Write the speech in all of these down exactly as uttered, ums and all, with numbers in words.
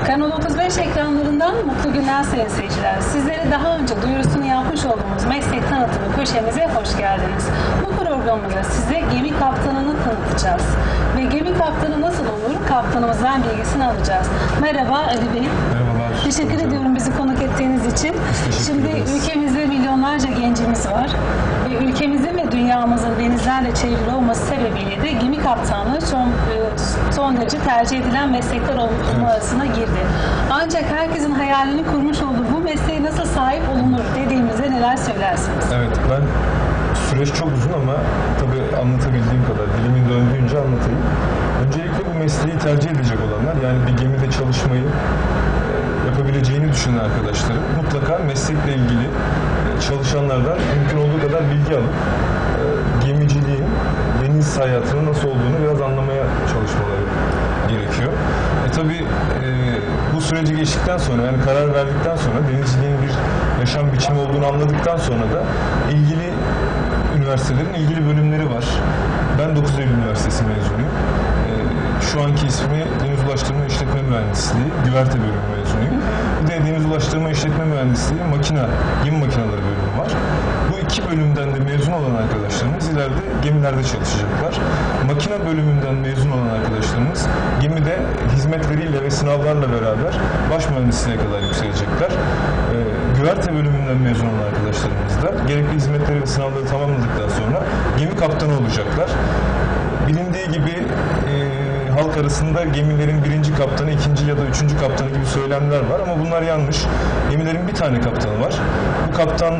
Kanal otuz beş ekranlarından mutlu günler sayın seyirciler. Sizlere daha önce duyurusunu yapmış olduğumuz meslek tanıtımı köşemize hoş geldiniz. Bu programda size gemi kaptanını tanıtacağız. Ve gemi kaptanı nasıl olur? Kaptanımızdan bilgisini alacağız. Merhaba Ali Bey. Merhabalar. Teşekkür Hocam. ediyorum bizi konuk ettiğiniz için. Şimdi ederiz. ülkemizde milyonlarca gencimiz var. Ve ülkemizin ve dünyamızın denizlerle çevrili olması sebebiyle de gemi kaptanlığı son, son derece tercih edilen meslekler olma Evet. arasına girdi. Ancak herkesin hayalini kurmuş olduğu bu mesleğe nasıl sahip olunur dediğimizde neler söylersiniz? Evet, ben süreç çok uzun ama tabii anlatabildiğim kadar, dilimin döndüğünce anlatayım. Öncelikle bu mesleği tercih edecek olanlar, yani bir gemide çalışmayı e, yapabileceğini düşünen arkadaşlarım mutlaka meslekle ilgili e, çalışanlardan mümkün olduğu kadar bilgi alıp e, gemiciliğin, deniz hayatının nasıl olduğunu biraz anlamaya çalışmaları gerekiyor. E tabii e, bu süreci geçtikten sonra, yani karar verdikten sonra, denizciliğin bir yaşam biçimi olduğunu anladıktan sonra da ilgili üniversitelerin ilgili bölümleri var. Ben dokuz Eylül Üniversitesi mezunuyum. E, şu anki ismi Deniz Ulaştırma İşletme Mühendisliği, Güverte bölümü mezunuyum. Bir de Deniz Ulaştırma İşletme Mühendisliği, makina, gemi makineleri bölümü var. Bu iki bölümden de mezun olan arkadaşlarımız ileride gemilerde çalışacaklar. Makine bölümünden mezun olan arkadaşlarımız gemide hizmetleriyle ve sınavlarla beraber baş mühendisliğe kadar yükselecekler. Ee, güverte bölümünden mezun olan arkadaşlarımız da gerekli hizmetleri ve sınavları tamamladıktan sonra gemi kaptanı olacaklar. Bilindiği gibi e, halk arasında gemilerin birinci kaptanı, ikinci ya da üçüncü kaptanı gibi söylemler var ama bunlar yanlış. Gemilerin bir tane kaptanı var. Bu kaptan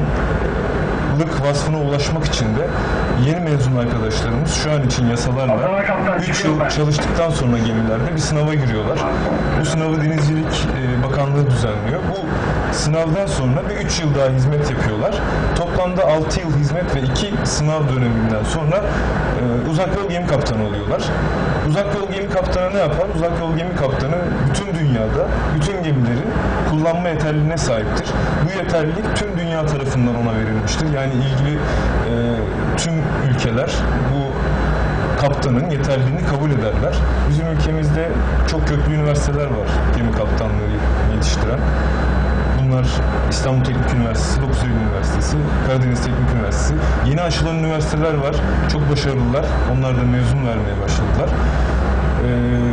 vasfına ulaşmak için de yeni mezun arkadaşlarımız şu an için yasalarla üç yıl çalıştıktan sonra gemilerde bir sınava giriyorlar. Bu sınavı Denizcilik Bakanlığı düzenliyor. Bu sınavdan sonra bir üç yıl daha hizmet yapıyorlar. Toplamda altı yıl hizmet ve iki sınav döneminden sonra e, uzak yol gemi kaptanı oluyorlar. Uzak yol gemi kaptanı ne yapar? Uzak yol gemi kaptanı bütün dünyada bütün gemileri kullanma yeterliliğine sahiptir. Bu yeterlilik tüm dünya tarafından ona verilmiştir. Yani ilgili e, tüm ülkeler bu kaptanın yeterliliğini kabul ederler. Bizim ülkemizde çok köklü üniversiteler var gemi kaptanlığı yetiştiren. Bunlar İstanbul Teknik Üniversitesi, dokuz Eylül Üniversitesi, Karadeniz Teknik Üniversitesi. Yeni açılan üniversiteler var. Çok başarılılar. Onlar da mezun vermeye başladılar. Ee,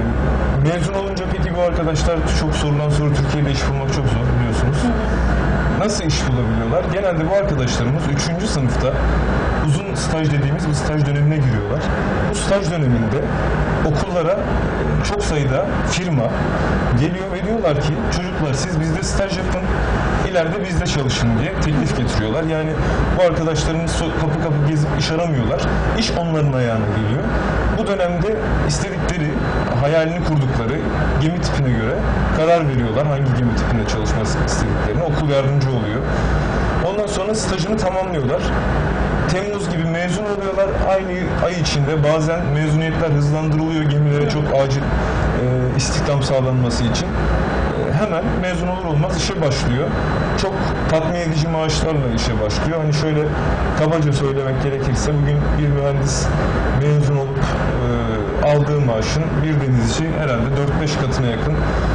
mezun olunca peki bu arkadaşlar, çok sorulan soru, Türkiye'de iş bulmak çok zor biliyorsunuz. Nasıl iş bulabiliyorlar? Genelde bu arkadaşlarımız üçüncü sınıfta uzun staj dediğimiz bir staj dönemine giriyorlar. Bu staj döneminde okullara çok sayıda firma geliyor ve diyorlar ki çocuklar siz bizde staj yapın, ileride bizde çalışın diye teklif getiriyorlar. Yani bu arkadaşlarımız kapı kapı gezip iş aramıyorlar. İş onların ayağına geliyor. Bu dönemde istedikleri, hayalini kurdukları gemi tipine göre karar veriyorlar. Hangi gemi tipinde çalışması istediklerini. Okul yardımcı oluyor. Ondan sonra stajını tamamlıyorlar. Temmuz gibi mezun oluyorlar. Aynı ay içinde bazen mezuniyetler hızlandırılıyor gemilere çok acil e, istihdam sağlanması için. E, hemen mezun olur olmaz işe başlıyor. Çok tatmin edici maaşlarla işe başlıyor. Hani şöyle kabaca söylemek gerekirse bugün bir mühendis mezun olup e, aldığı maaşın bir denizci herhalde dört beş katına yakın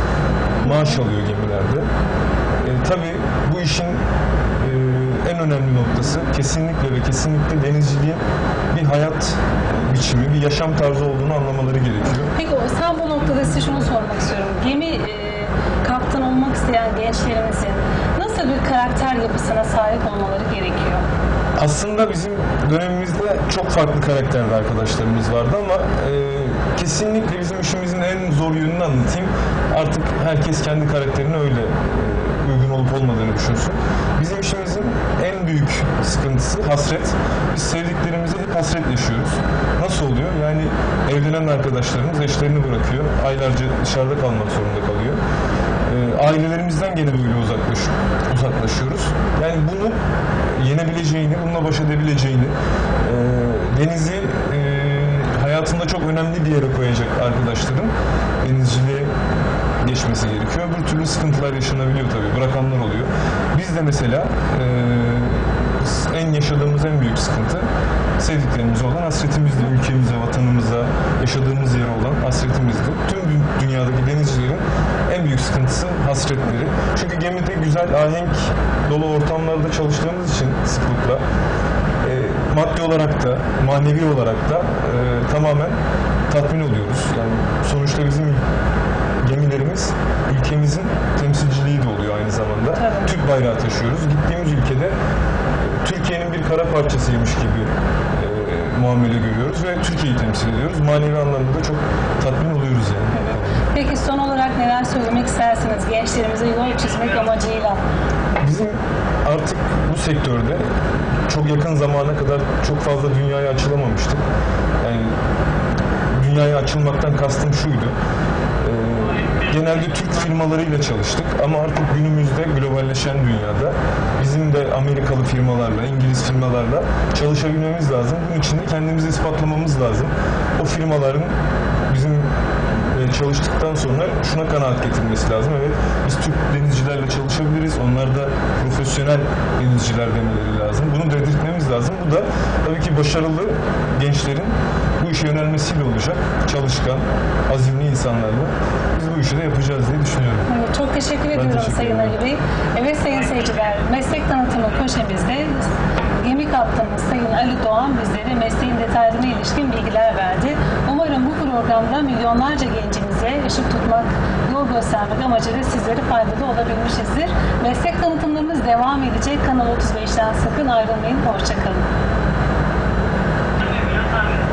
maaş alıyor gemilerde. E, tabii bu işin en önemli noktası kesinlikle ve kesinlikle denizciliğin bir hayat biçimi, bir yaşam tarzı olduğunu anlamaları gerekiyor. Peki sen bu noktada size şunu sormak istiyorum. Gemi e, kaptan olmak isteyen gençlerimizin nasıl bir karakter yapısına sahip olmaları gerekiyor? Aslında bizim dönemimizde çok farklı karakterde arkadaşlarımız vardı ama e, kesinlikle bizim işimizin en zor yönünü anlatayım. Artık herkes kendi karakterini öyle e, uygun olup olmadığını düşünsün. Bizim işimizin en büyük sıkıntısı hasret. Biz sevdiklerimizi hep hasret yaşıyoruz. Nasıl oluyor? Yani evlenen arkadaşlarımız eşlerini bırakıyor. Aylarca dışarıda kalmak zorunda kalıyor. E, ailelerimizden gene böyle uzaklaş, uzaklaşıyoruz. Yani bunu yenebileceğini, bununla baş edebileceğini, e, denizi e, hayatında çok önemli bir yere koyacak arkadaşların denizciliğe geçmesi gerekiyor. Bir türlü sıkıntılar yaşanabiliyor tabii. Bırakanlar oluyor. Biz de mesela e, en yaşadığımız en büyük sıkıntı sevdiklerimize olan hasretimizdi. Ülkemize, vatanımıza, yaşadığımız yere olan hasretimizdi. Tüm dünyadaki denizcilerin en büyük sıkıntı sıkıntısı, hasretleri. Çünkü gemide güzel, ahenk dolu ortamlarda çalıştığımız için sıklıkla e, maddi olarak da, manevi olarak da e, tamamen tatmin oluyoruz. Yani sonuçta bizim gemilerimiz ülkemizin temsilciliği de oluyor aynı zamanda. Tabii. Türk bayrağı taşıyoruz. Gittiğimiz ülkede e, Türkiye'nin bir kara parçasıymış gibi e, muamele görüyoruz ve Türkiye'yi temsil ediyoruz. Manevi anlamda da çok tatmin oluyoruz yani. Peki son olarak neler söylemek istersiniz gençlerimize yol çizmek amacıyla? Bizim artık bu sektörde çok yakın zamana kadar çok fazla dünyaya açılamamıştık. Yani dünyaya açılmaktan kastım şuydu. Ee, genelde Türk firmalarıyla çalıştık ama artık günümüzde globalleşen dünyada bizim de Amerikalı firmalarla, İngiliz firmalarla çalışabilmemiz lazım. Bunun için de kendimizi ispatlamamız lazım. O firmaların bizim çalıştıktan sonra şuna kanaat getirmesi lazım. Evet, biz Türk denizcilerle çalışabiliriz. Onlar da profesyonel denizciler demeleri lazım. Bunu dedirtmemiz lazım. Bu da tabii ki başarılı gençlerin bu işe yönelmesiyle olacak. Çalışkan, azimli insanlarla biz bu işi de yapacağız diye düşünüyorum. Evet, çok teşekkür Ben ediyorum teşekkür Sayın ederim. Ali Bey. Evet sayın seyirciler, meslek tanıtımı köşemizde gemi kaptanı Sayın Ali Doğan bizlere mesleğin detaylarına ilişkin bilgiler verdi. Umarım bu programda milyonlarca gencimize ışık tutmak, yol göstermek amacıyla sizlere faydalı olabilmişizdir. Meslek tanıtımlarımız devam edecek. Kanal otuz beşten sakın ayrılmayın. Hoşçakalın.